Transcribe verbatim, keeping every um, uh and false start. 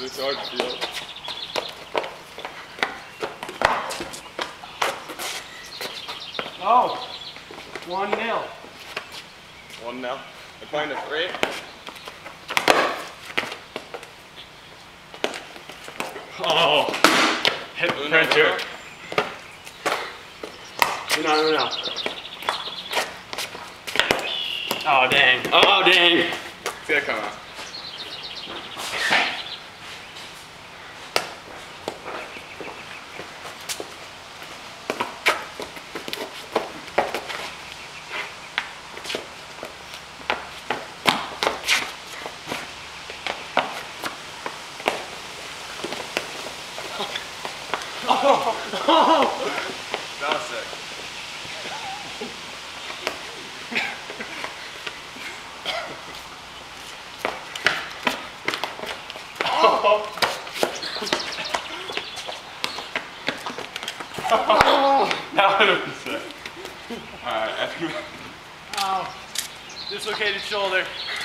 Because it's hard to feel. Oh, one nil. One nil. I find it three. Oh, hit the printer. No, no, no. Oh, dang. Oh, dang. See that come out. Oh, oh. That was sick. Oh. That would have been sick. Alright, I think. Oh, dislocated shoulder.